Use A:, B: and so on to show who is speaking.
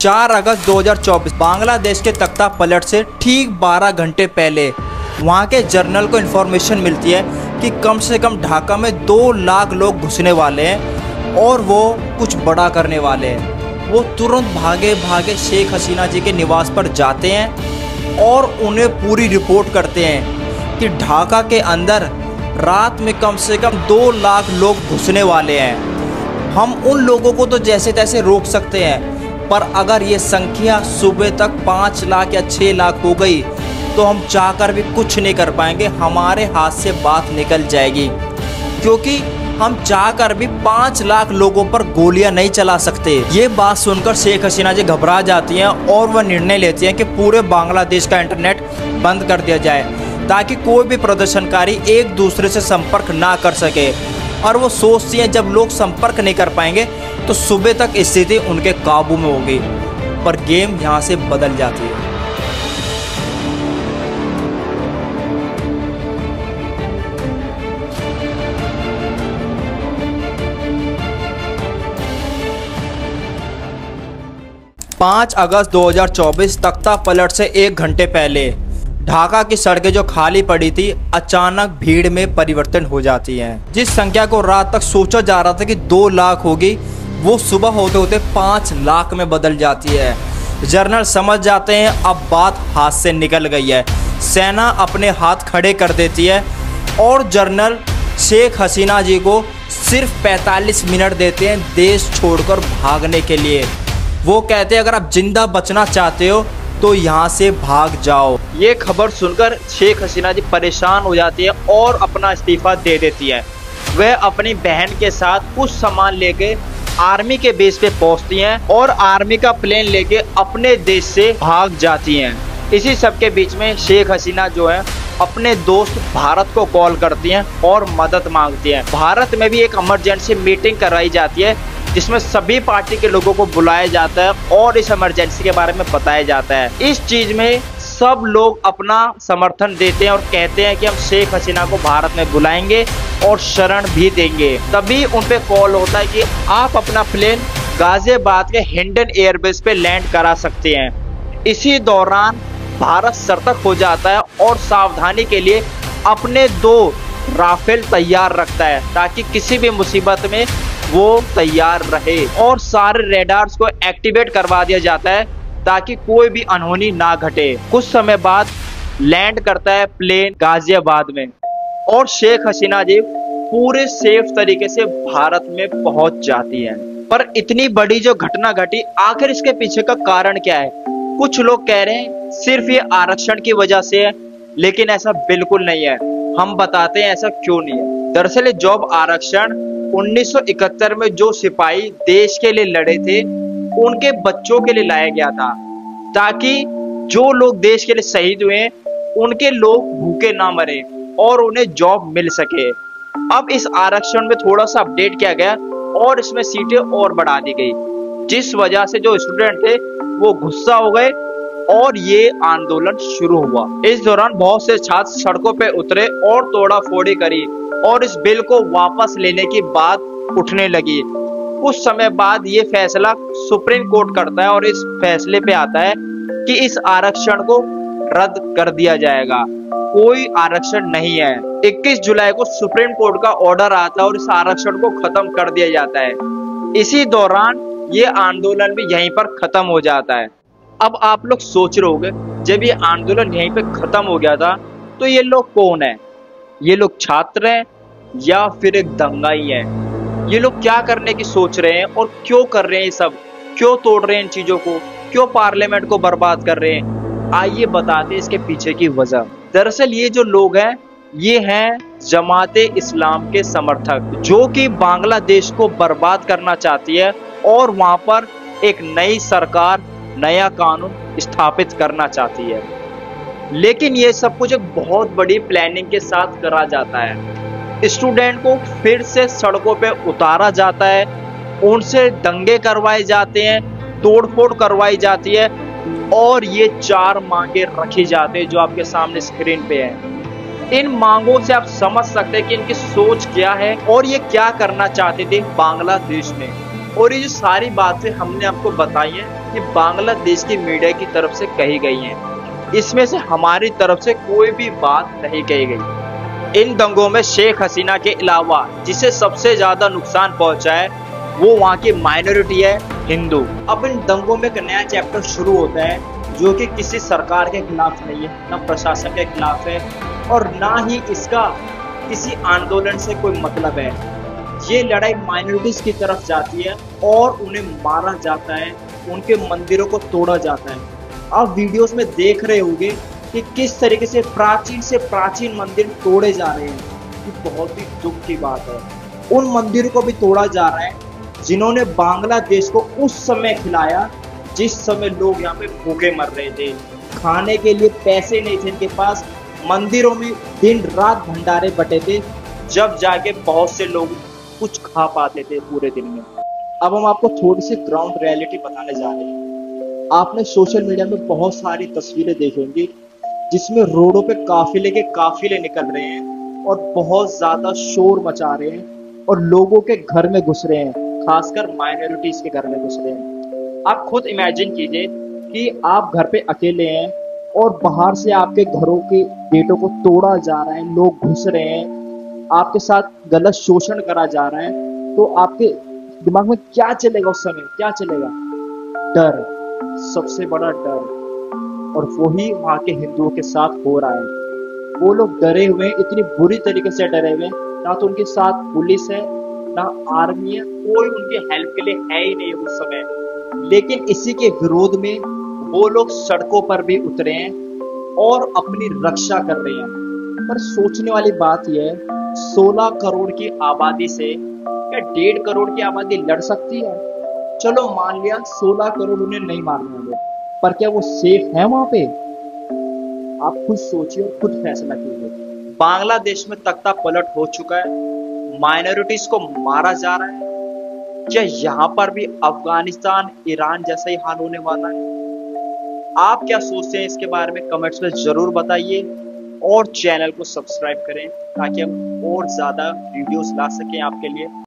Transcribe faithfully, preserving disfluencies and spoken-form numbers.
A: चार अगस्त दो हज़ार चौबीस बांग्लादेश के तख्ता पलट से ठीक बारह घंटे पहले वहां के जर्नल को इन्फॉर्मेशन मिलती है कि कम से कम ढाका में दो लाख लोग घुसने वाले हैं और वो कुछ बड़ा करने वाले हैं। वो तुरंत भागे भागे शेख हसीना जी के निवास पर जाते हैं और उन्हें पूरी रिपोर्ट करते हैं कि ढाका के अंदर रात में कम से कम दो लाख लोग घुसने वाले हैं। हम उन लोगों को तो जैसे तैसे रोक सकते हैं, पर अगर ये संख्या सुबह तक पाँच लाख या छः लाख हो गई तो हम चाहकर भी कुछ नहीं कर पाएंगे, हमारे हाथ से बात निकल जाएगी। क्योंकि हम चाहकर भी पाँच लाख लोगों पर गोलियां नहीं चला सकते। ये बात सुनकर शेख हसीना जी घबरा जाती हैं और वह निर्णय लेती हैं कि पूरे बांग्लादेश का इंटरनेट बंद कर दिया जाए ताकि कोई भी प्रदर्शनकारी एक दूसरे से संपर्क ना कर सके। और वो सोचती हैं जब लोग संपर्क नहीं कर पाएंगे तो सुबह तक स्थिति उनके काबू में होगी। पर गेम यहाँ से बदल जाती है। पाँच अगस्त दो हज़ार चौबीस तख्ता पलट से एक घंटे पहले ढाका की सड़कें जो खाली पड़ी थी अचानक भीड़ में परिवर्तन हो जाती हैं। जिस संख्या को रात तक सोचा जा रहा था कि दो लाख होगी, वो सुबह होते होते पाँच लाख में बदल जाती है। जर्नल समझ जाते हैं अब बात हाथ से निकल गई है। सेना अपने हाथ खड़े कर देती है और जर्नल शेख हसीना जी को सिर्फ पैंतालीस मिनट देते हैं देश छोड़कर भागने के लिए। वो कहते हैं अगर आप जिंदा बचना चाहते हो तो यहाँ से भाग जाओ। ये खबर सुनकर शेख हसीना जी परेशान हो जाती है और अपना इस्तीफा दे देती है। वह अपनी बहन के साथ कुछ सामान लेके आर्मी के बेस पे पहुंचती हैं और आर्मी का प्लेन लेके अपने देश से भाग जाती हैं। इसी सब के बीच में शेख हसीना जो है अपने दोस्त भारत को कॉल करती हैं और मदद मांगती हैं। भारत में भी एक इमरजेंसी मीटिंग कराई जाती है जिसमें सभी पार्टी के लोगों को बुलाया जाता है और इस इमरजेंसी के बारे में बताया जाता है। इस चीज में सब लोग अपना समर्थन देते हैं और कहते हैं कि हम शेख हसीना को भारत में बुलाएंगे और शरण भी देंगे। तभी उन पे कॉल होता है कि आप अपना प्लेन गाजियाबाद के हिंडन एयरबेस पे लैंड करा सकते हैं। इसी दौरान भारत सतर्क हो जाता है और सावधानी के लिए अपने दो राफेल तैयार रखता है ताकि किसी भी मुसीबत में वो तैयार रहे। और सारे रेडार्स को एक्टिवेट करवा दिया जाता है ताकि कोई भी अनहोनी ना घटे। कुछ समय बाद लैंड करता है प्लेन गाजियाबाद में और शेख हसीना जी पूरे सेफ तरीके से भारत में पहुंच जाती हैं। पर इतनी बड़ी जो घटना घटी, आखिर इसके पीछे का कारण क्या है? कुछ लोग कह रहे हैं सिर्फ ये आरक्षण की वजह से है, लेकिन ऐसा बिल्कुल नहीं है। हम बताते हैं ऐसा क्यों नहीं है। दरअसल जॉब आरक्षण उन्नीस सौ इकहत्तर में जो सिपाही देश के लिए लड़े थे उनके बच्चों के लिए लाया गया था ताकि जो लोग देश के लिए शहीद हुए उनके लोग भूखे ना मरे और उन्हें जॉब मिल सके। अब इस आरक्षण में थोड़ा सा अपडेट किया गया और इसमें सीटें और बढ़ा दी गई, जिस वजह से जो स्टूडेंट थे वो गुस्सा हो गए और ये आंदोलन शुरू हुआ। इस दौरान बहुत से छात्र सड़कों पे उतरे और तोड़ाफोड़ी करी और इस बिल को वापस लेने की बात उठने लगी। कुछ समय बाद ये फैसला सुप्रीम कोर्ट करता है और इस फैसले पे आता है कि इस आरक्षण को रद्द कर दिया जाएगा, कोई आरक्षण नहीं है। इक्कीस जुलाई को सुप्रीम कोर्ट का ऑर्डर आता है और इस आरक्षण को खत्म कर दिया जाता है। इसी दौरान ये आंदोलन भी यहीं पर खत्म हो जाता है। अब आप लोग सोच रहे होंगे जब ये आंदोलन यहीं पे खत्म हो गया था तो ये लोग कौन है? ये लोग छात्र हैं या फिर एक दंगाई है? ये लोग क्या करने की सोच रहे हैं और क्यों कर रहे हैं? ये सब क्यों तोड़ रहे हैं इन चीजों को? क्यों पार्लियामेंट को बर्बाद कर रहे हैं? आइए बताते हैं इसके पीछे की वजह। दरअसल ये जो लोग हैं ये हैं जमाते इस्लाम के समर्थक, जो कि बांग्लादेश को बर्बाद करना चाहती है और वहां पर एक नई सरकार, नया कानून स्थापित करना चाहती है। लेकिन ये सब कुछ एक बहुत बड़ी प्लानिंग के साथ करा जाता है। स्टूडेंट को फिर से सड़कों पे उतारा जाता है, उनसे दंगे करवाए जाते हैं, तोड़फोड़ करवाई जाती है और ये चार मांगे रखी जाती है जो आपके सामने स्क्रीन पे है। इन मांगों से आप समझ सकते हैं कि इनकी सोच क्या है और ये क्या करना चाहते थे बांग्लादेश में। और ये जो सारी बातें हमने आपको बताई है ये बांग्लादेश की मीडिया की तरफ से कही गई हैं। इसमें से हमारी तरफ से कोई भी बात नहीं कही गई। इन दंगों में शेख हसीना के अलावा जिसे सबसे ज्यादा नुकसान पहुंचा है वो वहाँ की माइनॉरिटी है, हिंदू। अब इन दंगों में एक नया चैप्टर शुरू होता है जो कि किसी सरकार के खिलाफ नहीं है, ना प्रशासन के खिलाफ है और ना ही इसका किसी आंदोलन से कोई मतलब है। ये लड़ाई माइनॉरिटीज की तरफ जाती है और उन्हें मारा जाता है, उनके मंदिरों को तोड़ा जाता है। आप वीडियोस में देख रहे होंगे कि किस तरीके से प्राचीन से प्राचीन मंदिर तोड़े जा रहे हैं। ये बहुत ही दुख की बात है। उन मंदिरों को भी तोड़ा जा रहा है जिन्होंने बांग्लादेश को उस समय खिलाया जिस समय लोग यहाँ पे भूखे मर रहे थे, खाने के लिए पैसे नहीं थे इनके पास, मंदिरों में दिन रात भंडारे बटे थे, जब जाके बहुत से लोग कुछ खा पाते थे पूरे दिन में। अब हम आपको थोड़ी सी ग्राउंड रियलिटी बताने जा रहे हैं। आपने सोशल मीडिया में बहुत सारी तस्वीरें देखी होंगी जिसमें रोडों पे काफिले के काफिले निकल रहे हैं और बहुत ज्यादा शोर मचा रहे हैं और लोगों के घर में घुस रहे हैं, खासकर माइनॉरिटीज के घर में घुस रहे हैं। आप खुद इमेजिन कीजिए कि आप घर पे अकेले हैं और बाहर से आपके घरों के गेटों को तोड़ा जा रहा है, लोग घुस रहे हैं, आपके साथ गलत शोषण करा जा रहा है, तो आपके दिमाग में क्या चलेगा उस समय? क्या चलेगा? डर, सबसे बड़ा डर। और वही वहाँ के हिंदुओं के साथ हो रहा है। वो लोग डरे हुए हैं, इतनी बुरी तरीके से डरे हुए हैं। ना तो उनके साथ पुलिस है, ना आर्मी है, कोई उनके हेल्प के लिए है ही नहीं उस समय। लेकिन इसी के विरोध में वो लोग सड़कों पर भी उतरे हैं और अपनी रक्षा कर रहे हैं। पर सोचने वाली बात यह है, सोलह करोड़ की आबादी से क्या डेढ़ करोड़ की आबादी लड़ सकती है? चलो मान लिया सोलह करोड़ उन्हें नहीं मारने वाले, पर क्या वो सेफ है वहां पे? आप खुद सोचिए और खुद फैसला कीजिए। बांग्लादेश में तख्ता पलट हो चुका है, माइनॉरिटीज को मारा जा रहा है। क्या यहाँ पर भी अफगानिस्तान, ईरान जैसा ही हाल होने वाला है? आप क्या सोचते हैं इसके बारे में कमेंट्स में जरूर बताइए और चैनल को सब्सक्राइब करें ताकि हम और ज्यादा वीडियोस ला सकें आपके लिए।